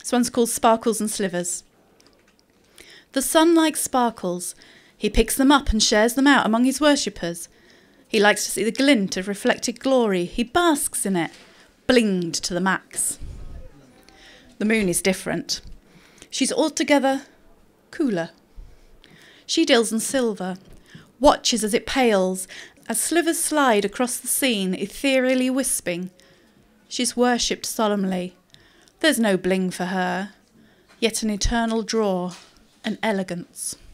This one's called Sparkles and Slivers. The sun likes sparkles. He picks them up and shares them out among his worshippers. He likes to see the glint of reflected glory. He basks in it, blinged to the max. The moon is different. She's altogether cooler. She deals in silver, watches as it pales, as slivers slide across the scene, ethereally wisping. She's worshipped solemnly. There's no bling for her, yet an eternal draw, an elegance.